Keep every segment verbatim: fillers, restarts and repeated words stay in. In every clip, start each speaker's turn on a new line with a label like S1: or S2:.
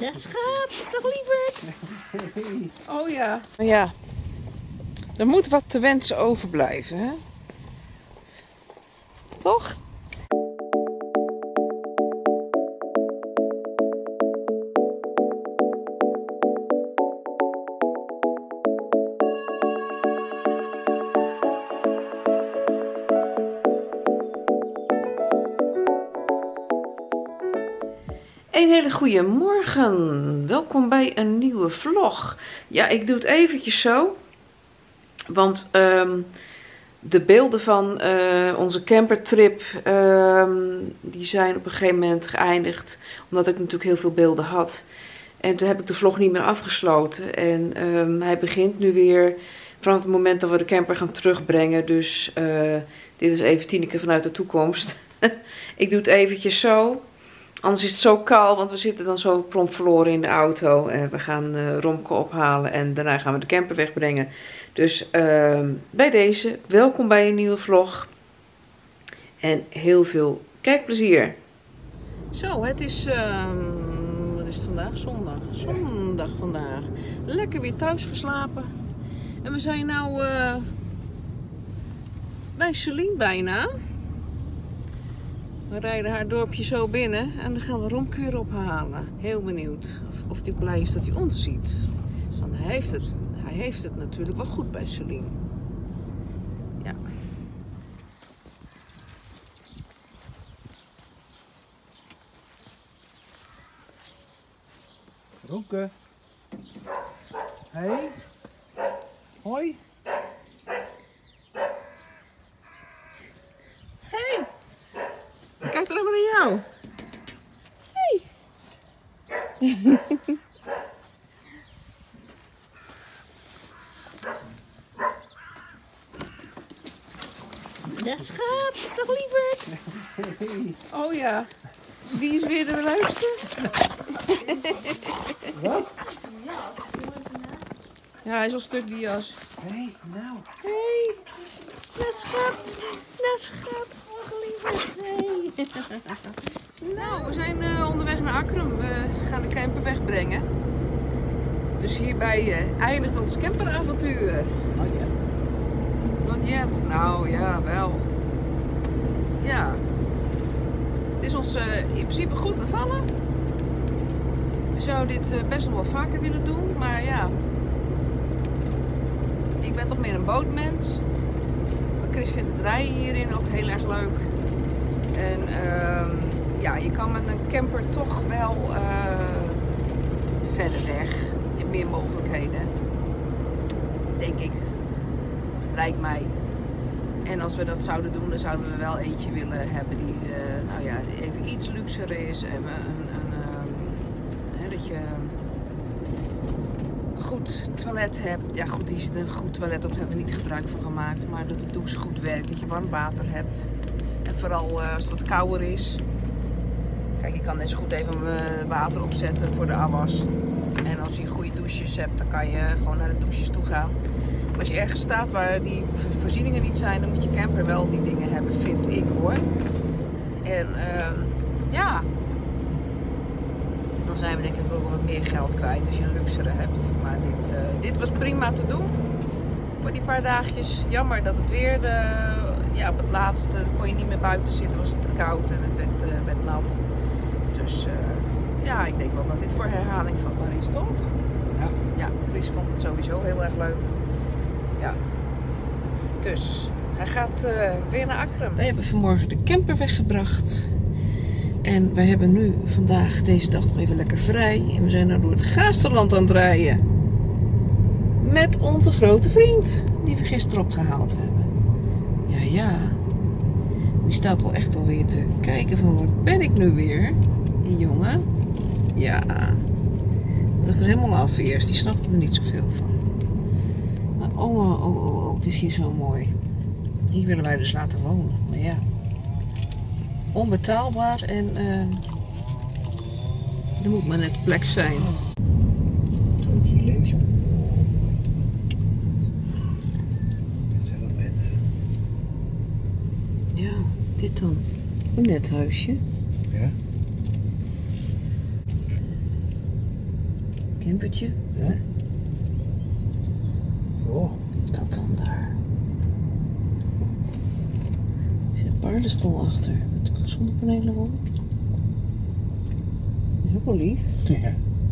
S1: Ja, schat, dag lieverd. Oh ja. Maar ja, er moet wat te wensen overblijven, hè? Toch? Een hele goede morgen. Welkom bij een nieuwe vlog. Ja, ik doe het eventjes zo. Want um, de beelden van uh, onze campertrip, um, die zijn op een gegeven moment geëindigd. Omdat ik natuurlijk heel veel beelden had. En toen heb ik de vlog niet meer afgesloten. En um, hij begint nu weer vanaf het moment dat we de camper gaan terugbrengen. Dus uh, dit is even Tineke vanuit de toekomst. Ik doe het eventjes zo. Anders is het zo kaal, want we zitten dan zo plomp verloren in de auto. En we gaan uh, Romke ophalen en daarna gaan we de camper wegbrengen. Dus uh, bij deze, welkom bij een nieuwe vlog. En heel veel kijkplezier. Zo, het is, uh, wat is het vandaag? Zondag. Zondag vandaag. Lekker weer thuis geslapen. En we zijn nou uh, bij Celine bijna. We rijden haar dorpje zo binnen en dan gaan we Romke weer ophalen. Heel benieuwd of, of hij blij is dat hij ons ziet. Want hij heeft het, hij heeft het natuurlijk wel goed bij Celine. Ja.
S2: Romke. Hey. Hoi.
S1: Hey. Kijk dan maar naar jou. Hey. Ja, schat. Dag lieverd. Oh ja. Wie is weer de luister?
S2: Wat?
S1: Ja, hij is al stuk die jas.
S2: Hé, hey, nou.
S1: Hey. Ja, schat. Ja, schat. Ach, lieverd. Hey. Nou, we zijn uh, onderweg naar Akrum. We gaan de camper wegbrengen. Dus hierbij uh, eindigt ons camperavontuur.
S2: Not yet.
S1: Not yet. Nou ja, wel. Ja. Het is ons uh, in principe goed bevallen. We zouden dit uh, best nog wel vaker willen doen. Maar ja. Ik ben toch meer een bootmens. Maar Chris vindt het rijden hierin ook heel erg leuk. En uh, ja, je kan met een camper toch wel uh, verder weg. Je hebt meer mogelijkheden. Denk ik. Lijkt mij. En als we dat zouden doen, dan zouden we wel eentje willen hebben die, uh, nou ja, even iets luxer is. En een, een, uh, hè, dat je een goed toilet hebt. Ja goed, die zit een goed toilet op, hebben we niet gebruik van gemaakt. Maar dat de douche goed werkt, dat je warm water hebt. En vooral uh, als het wat kouder is. Kijk, je kan net zo goed even uh, water opzetten voor de afwas. En als je goede douches hebt, dan kan je gewoon naar de douches toe gaan. Maar als je ergens staat waar die voorzieningen niet zijn, dan moet je camper wel die dingen hebben, vind ik hoor. En uh, ja, dan zijn we denk ik ook wel wat meer geld kwijt als je een luxere hebt. Maar dit, uh, dit was prima te doen voor die paar dagjes. Jammer dat het weer, de, ja, op het laatste kon je niet meer buiten zitten, was het te koud en het werd, uh, werd nat. Dus uh, ja, ik denk wel dat dit voor herhaling vatbaar is, toch?
S2: Ja.
S1: Ja, Chris vond het sowieso heel erg leuk. Ja. Dus, hij gaat uh, weer naar Akrum. Wij hebben vanmorgen de camper weggebracht. En wij hebben nu vandaag deze dag nog even lekker vrij. En we zijn nou door het Gaasterland aan het rijden. Met onze grote vriend. Die we gisteren opgehaald hebben. Ja, ja. Die staat al echt alweer te kijken van waar ben ik nu weer? Die jongen. Ja. Die was er helemaal af eerst. Die snapte er niet zoveel van. Maar oh, oh, oh, oh. Het is hier zo mooi. Hier willen wij dus laten wonen. Maar ja. Onbetaalbaar en uh, er moet maar net plek zijn.
S2: Hier links. Dit zijn wat benden.
S1: Ja, dit dan. Een net huisje.
S2: Ja.
S1: Campertje.
S2: Hè? Oh.
S1: Dat dan daar. Er zit een paardenstal achter. Met zonnepanelen erop. Dat is ook wel lief.
S2: Ja.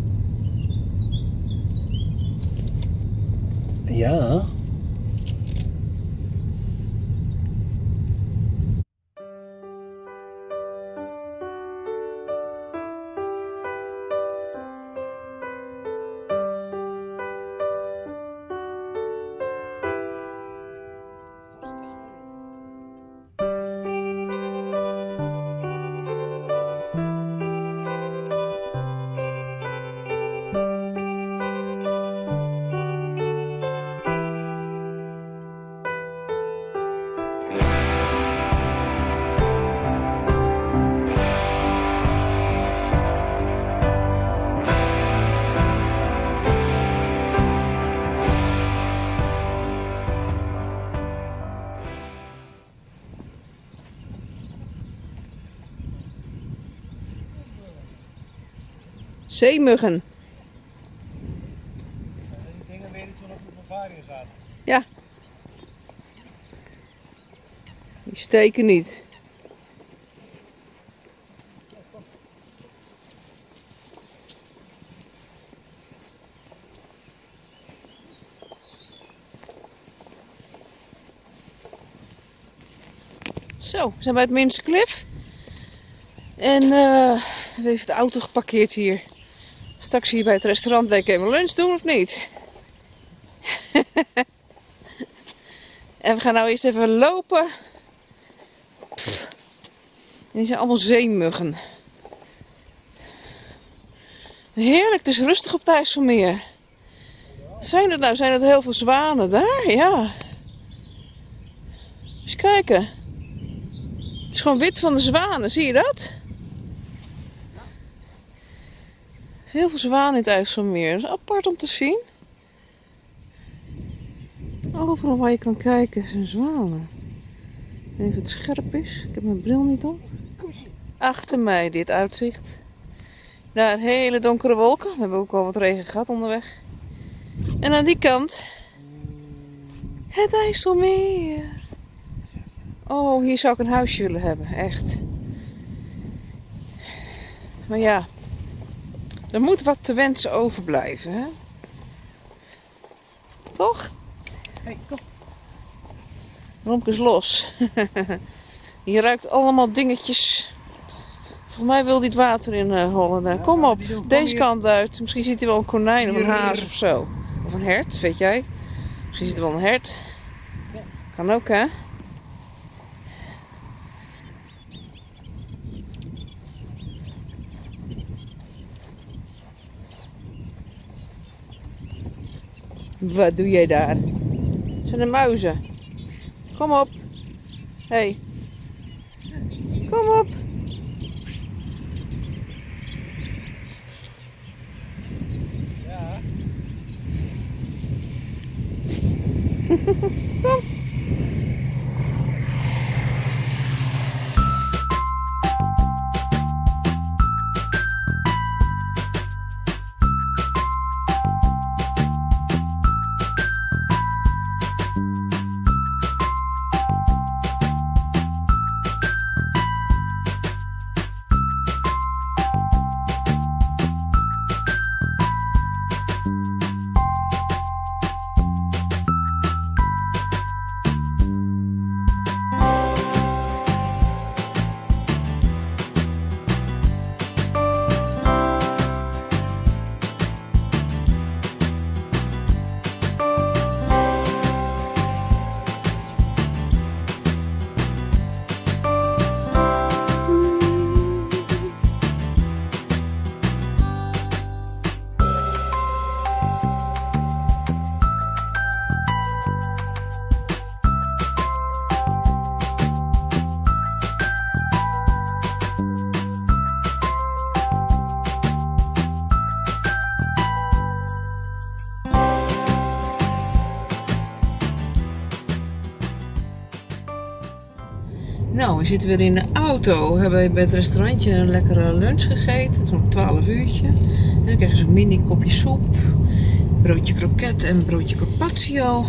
S2: Ja.
S1: Zeemuggen.
S2: Die dingen weet ik zo nog op mijn varing zaten.
S1: Ja. Die steken niet. Zo, we zijn bij het Minse Klif. En uh, we hebben even de auto geparkeerd hier. Straks hier bij het restaurant denk ik even lunch doen of niet? En we gaan nou eerst even lopen. Pff. En die zijn allemaal zeemuggen. Heerlijk, het is rustig op het IJsselmeer. Wat zijn het nou? Zijn het heel veel zwanen daar? Ja. Eens kijken. Het is gewoon wit van de zwanen, zie je dat? Er is heel veel zwanen in het IJsselmeer. Dat is apart om te zien. Overal waar je kan kijken zijn zwanen. Even of het scherp is. Ik heb mijn bril niet op. Achter mij dit uitzicht. Daar hele donkere wolken. We hebben ook al wat regen gehad onderweg. En aan die kant het IJsselmeer. Oh, hier zou ik een huisje willen hebben. Echt. Maar ja. Er moet wat te wensen overblijven, hè? Toch?
S2: Hey, kom.
S1: Romke is los. Je ruikt allemaal dingetjes. Volgens mij wil hij het water in uh, hollen. Daar. Kom op, deze kant uit. Misschien ziet hij wel een konijn of een haas of zo. Of een hert, weet jij. Misschien ziet hij wel een hert. Kan ook, hè? Wat doe jij daar? Het zijn de muizen. Kom op. Hé. Hey. Kom op.
S2: Ja.
S1: Kom. we zitten weer in de auto. We hebben bij het restaurantje een lekkere lunch gegeten. Zo'n twaalf uurtje. En dan krijg je zo'n mini kopje soep. Broodje kroket en broodje carpaccio.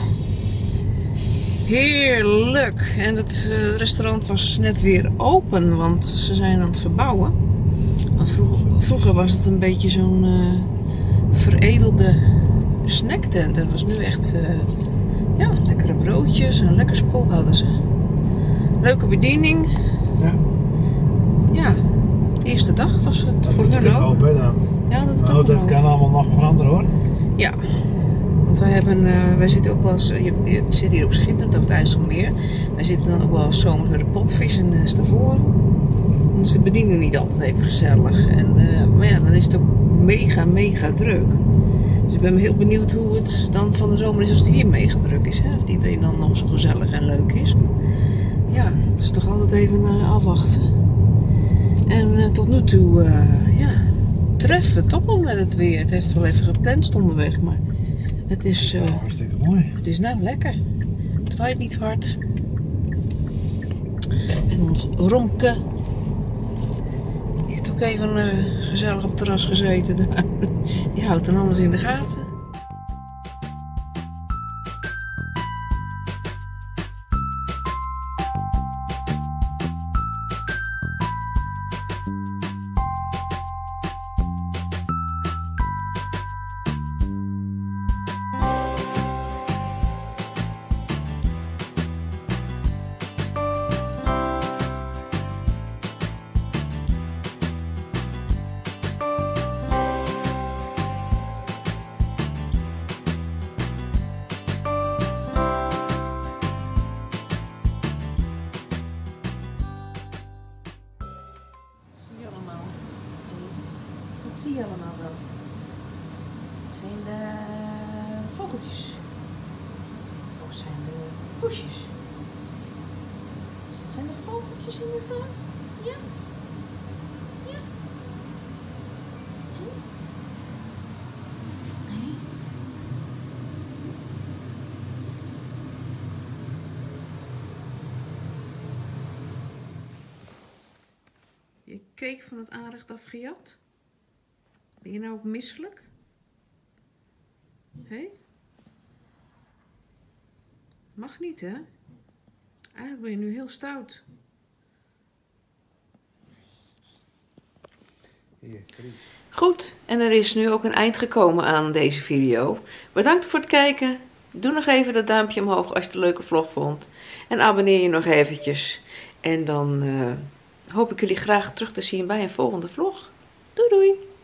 S1: Heerlijk. En het uh, restaurant was net weer open, want ze zijn aan het verbouwen. Maar vroeger, vroeger was het een beetje zo'n uh, veredelde snacktent. Het was nu echt uh, ja, lekkere broodjes en lekker spul hadden ze. Leuke bediening.
S2: Ja.
S1: Ja, de eerste dag was het
S2: Dat
S1: voor
S2: doet
S1: hun
S2: het
S1: ook.
S2: open, dan.
S1: Ja, dat doet
S2: Nou,
S1: ook
S2: dat
S1: wel.
S2: kan allemaal nog veranderen hoor.
S1: Ja, want wij hebben, uh, wij zitten ook wel eens, je, je zit hier ook schitterend over het IJsselmeer. Wij zitten dan ook wel eens zomers bij de potvis in uh, Stavoren. Dan is de bediening niet altijd even gezellig. En, uh, maar ja, dan is het ook mega, mega druk. Dus ik ben heel benieuwd hoe het dan van de zomer is als het hier mega druk is. Hè? Of iedereen dan nog zo gezellig en leuk is. Maar ja, dat is toch altijd even uh, afwachten. En uh, tot nu toe, uh, ja, treffen we toch wel met het weer. Het heeft wel even gepland onderweg, maar het is, uh,
S2: Ja, hartstikke mooi.
S1: het is nou lekker. Het waait niet hard. En ons Romke heeft ook even uh, gezellig op het terras gezeten. Die houdt dan alles in de gaten. Wat zie je allemaal wel? Zijn de vogeltjes? Of zijn de poesjes? Zijn de vogeltjes in de tuin? Ja? Ja? Hm? Nee? Je keek van het aanrecht afgejat? Ben je nou ook misselijk? Hé? Hey? Mag niet, hè? Eigenlijk ben je nu heel stout.
S2: Hier, Fries.
S1: Goed, en er is nu ook een eind gekomen aan deze video. Bedankt voor het kijken. Doe nog even dat duimpje omhoog als je het een leuke vlog vond. En abonneer je nog eventjes. En dan uh, hoop ik jullie graag terug te zien bij een volgende vlog. Doei doei!